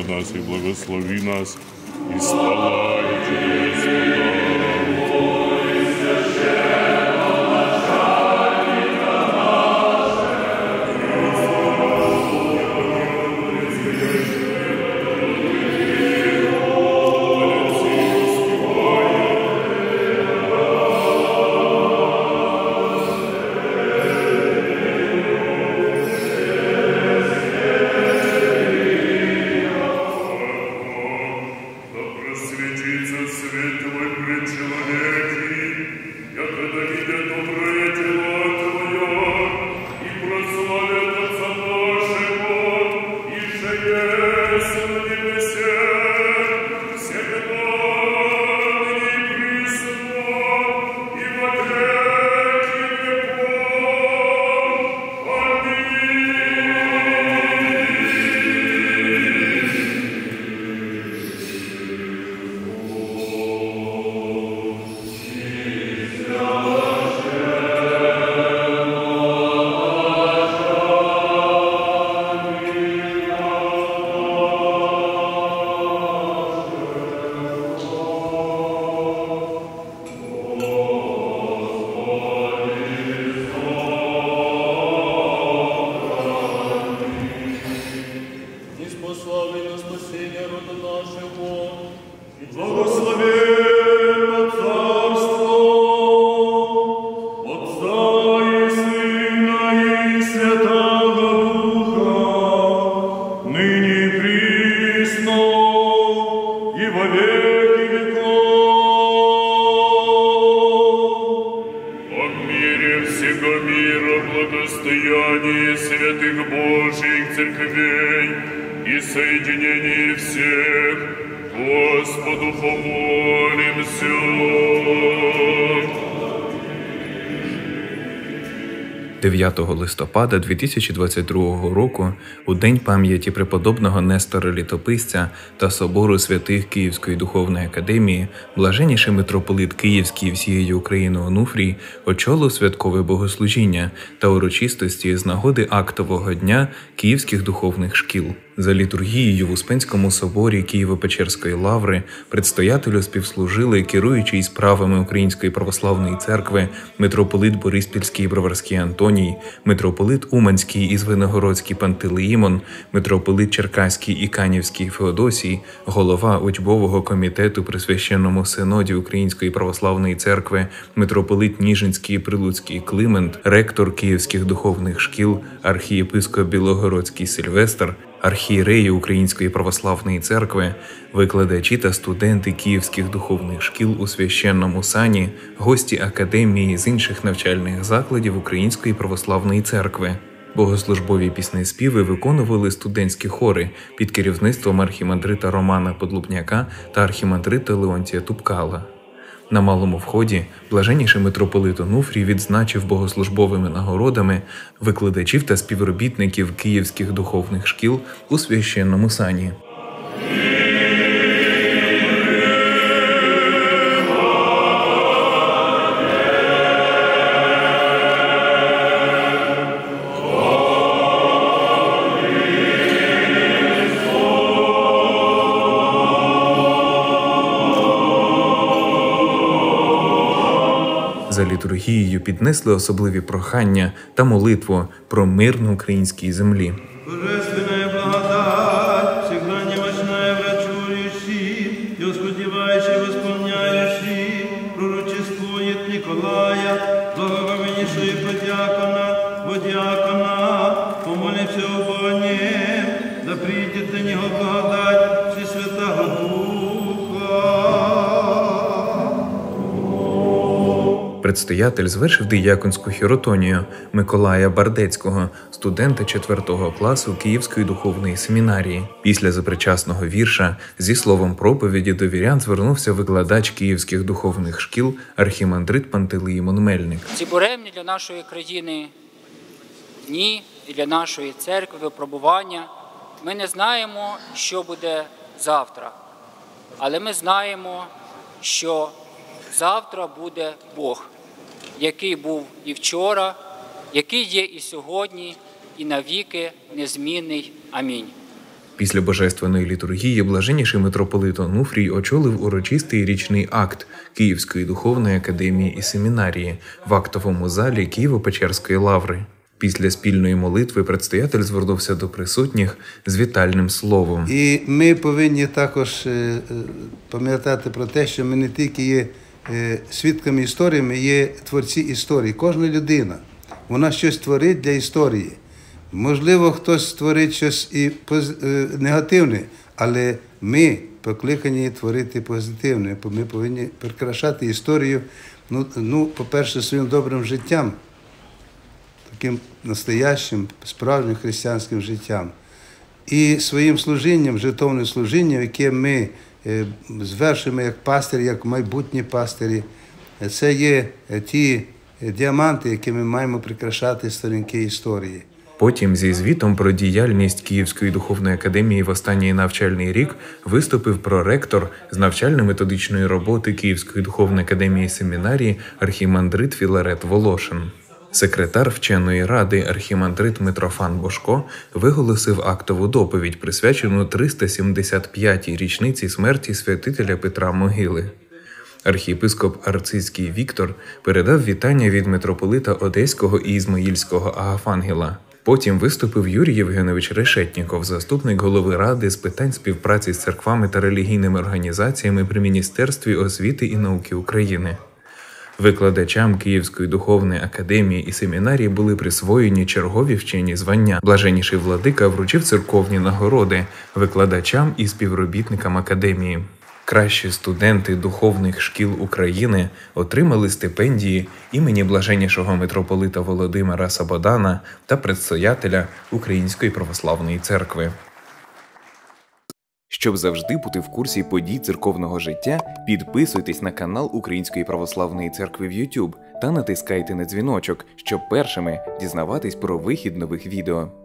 на нас і благослови нас, і слава Тебе, Господа. благостоянии святых Божьих церквей и соединении всех, Господу помолимся. 9 листопада 2022 року, у День пам'яті преподобного Нестора Літописця та Собору святих Київської духовної академії, блаженніший митрополит Київський і всієї України Онуфрій очолив святкове богослужіння та урочистості з нагоди актового дня Київських духовних шкіл. За літургією в Успенському соборі Києво-Печерської лаври предстоятелю співслужили керуючий справами Української православної церкви митрополит Бориспільський і Броварський Антоній, митрополит Уманський і Звенигородський Пантелеїмон, митрополит Черкаський і Канівський Феодосій, голова учбового комітету при Священному синоді Української православної церкви митрополит Ніжинський і Прилуцький Климент, ректор Київських духовних шкіл архієпископ Білогородський Сильвестр, архієреї Української православної церкви, викладачі та студенти Київських духовних шкіл у Священному сані, гості академії з інших навчальних закладів Української православної церкви. Богослужбові піснеспіви виконували студентські хори під керівництвом архімандрита Романа Подлубняка та архімандрита Леонтія Тупкала. На малому вході блаженніший митрополит Онуфрій відзначив богослужбовими нагородами викладачів та співробітників Київських духовних шкіл у Священному сані. За літургією піднесли особливі прохання та молитву про мир на українській землі. Божественная благодать, всегда немощная врачующий, и усподевающий, восполняющий, пророчествует Николая, благоговейнейший подьякона, водиакона, помолимся об нем, да придет до него благодать Всесвятого Духа. Предстоятель звершив дияконську хіротонію Миколая Бардецького, студента 4 класу Київської духовної семінарії. Після запричасного вірша зі словом проповіді до вірян звернувся викладач Київських духовних шкіл архімандрит Пантелеїмон Мельник. Ці буремні для нашої країни дні і для нашої церкви випробування. Ми не знаємо, що буде завтра, але ми знаємо, що завтра буде Бог, який був і вчора, який є і сьогодні, і навіки незмінний. Амінь. Після божественної літургії блаженніший митрополит Онуфрій очолив урочистий річний акт Київської духовної академії і семінарії в актовому залі Києво-Печерської лаври. Після спільної молитви предстоятель звернувся до присутніх з вітальним словом. І ми повинні також пам'ятати про те, що ми не тільки є свідками історії, ми є творці історії. Кожна людина, вона щось творить для історії. Можливо, хтось творить щось і негативне, але ми покликані творити позитивне. Ми повинні прикрашати історію, по-перше, своїм добрим життям, таким настоящим, справжнім християнським життям. І своїм служінням, жертовним служінням, яке ми звершуємо як пастирі, як майбутні пастирі. Це є ті діаманти, якими маємо прикрашати сторінки історії. Потім зі звітом про діяльність Київської духовної академії в останній навчальний рік виступив проректор з навчально-методичної роботи Київської духовної академії семінарії архімандрит Філарет Волошин. Секретар вченої ради архімандрит Митрофан Божко виголосив актову доповідь, присвячену 375-й річниці смерті святителя Петра Могили. Архієпископ Арцизький Віктор передав вітання від митрополита Одеського і Ізмаїльського Агафангела. Потім виступив Юрій Євгенович Решетніков, заступник голови Ради з питань співпраці з церквами та релігійними організаціями при Міністерстві освіти і науки України. Викладачам Київської духовної академії і семінарії були присвоєні чергові вчені звання. Блаженніший владика вручив церковні нагороди викладачам і співробітникам академії. Кращі студенти духовних шкіл України отримали стипендії імені блаженнішого митрополита Володимира Сабодана та предстоятеля Української православної церкви. Щоб завжди бути в курсі подій церковного життя, підписуйтесь на канал Української православної церкви в YouTube та натискайте на дзвіночок, щоб першими дізнаватись про вихід нових відео.